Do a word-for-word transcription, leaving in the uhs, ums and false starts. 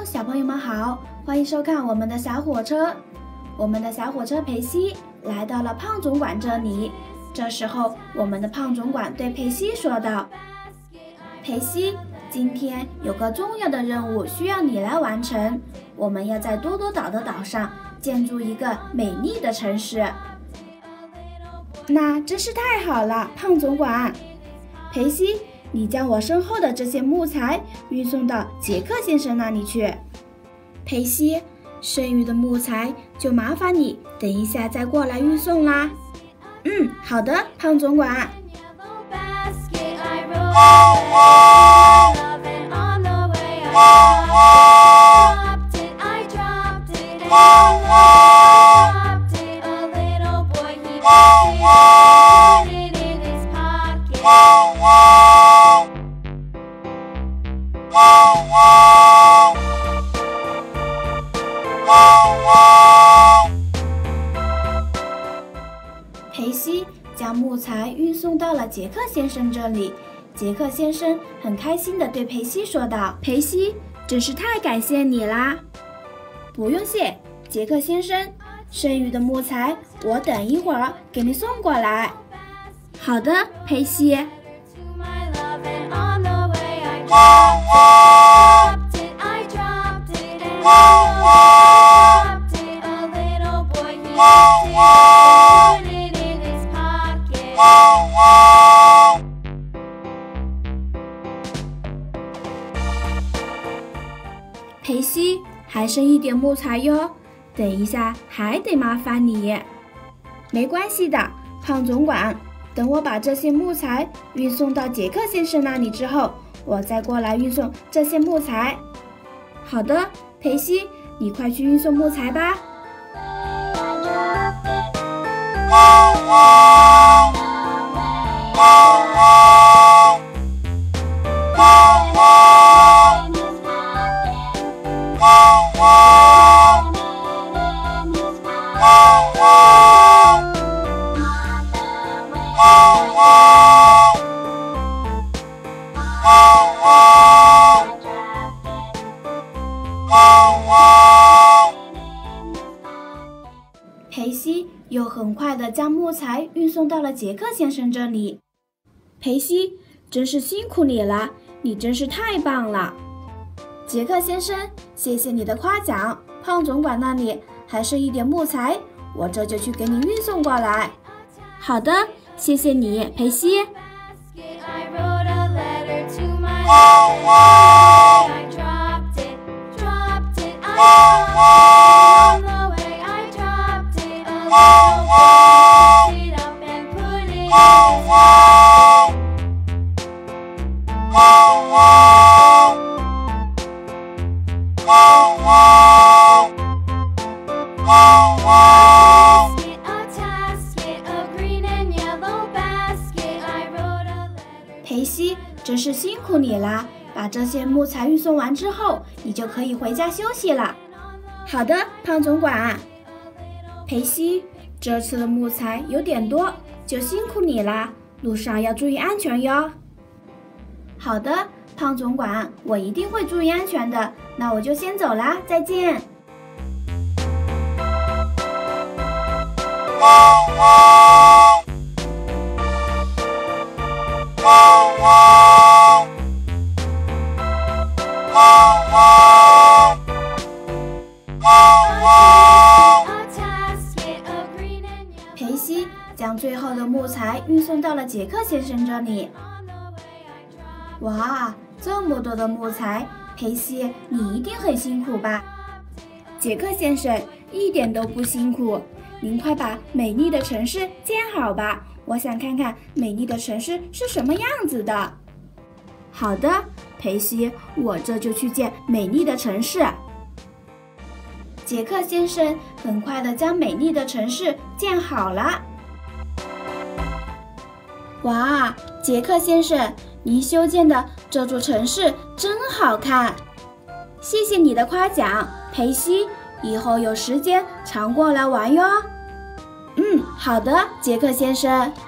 小朋友们好，欢迎收看我们的小火车。我们的小火车裴西来到了胖总管这里。这时候，我们的胖总管对裴西说道：“裴西，今天有个重要的任务需要你来完成。我们要在多多岛的岛上建筑一个美丽的城市。”那真是太好了，胖总管。裴西，你将我身后的这些木材运送到杰克先生那里去。裴西，剩余的木材就麻烦你等一下再过来运送啦。嗯，好的，胖总管。裴西将木材运送到了杰克先生这里。杰克先生很开心地对裴西说道：“裴西，真是太感谢你啦！”不用谢，杰克先生，剩余的木材我等一会儿给你送过来。好的，裴西。裴西，还剩一点木材哟，等一下还得麻烦你。没关系的，胖总管，等我把这些木材运送到杰克先生那里之后，我再过来运送这些木材。好的，裴西，你快去运送木材吧。裴西又很快地将木材运送到了杰克先生这里。裴西，真是辛苦你了，你真是太棒了。杰克先生，谢谢你的夸奖。胖总管那里还剩一点木材，我这就去给你运送过来。好的，谢谢你，裴西。裴西，真是辛苦你啦！把这些木材运送完之后，你就可以回家休息了。好的，胖总管。裴西，这次的木材有点多，就辛苦你啦，路上要注意安全哟。好的，胖总管，我一定会注意安全的。那我就先走啦，再见。裴西将最后的木材运送到了杰克先生这里。哇，这么多的木材，裴西，你一定很辛苦吧？杰克先生，一点都不辛苦。您快把美丽的城市建好吧，我想看看美丽的城市是什么样子的。好的，裴西，我这就去建美丽的城市。杰克先生很快地将美丽的城市建好了。哇，杰克先生，您修建的这座城市真好看。谢谢你的夸奖，裴西，以后有时间常过来玩哟。嗯，好的，杰克先生。